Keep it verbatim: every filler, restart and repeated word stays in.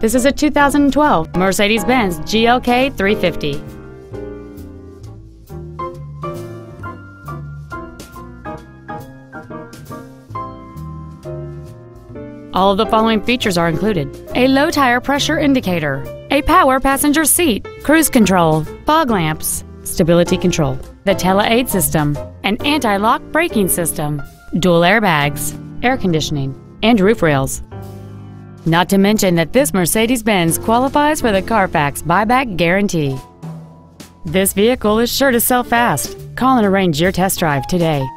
This is a two thousand twelve Mercedes-Benz G L K three fifty. All of the following features are included: a low tire pressure indicator, a power passenger seat, cruise control, fog lamps, stability control, the tele-aid system, an anti-lock braking system, dual airbags, air conditioning, and roof rails. Not to mention that this Mercedes-Benz qualifies for the Carfax buyback guarantee. This vehicle is sure to sell fast. Call and arrange your test drive today.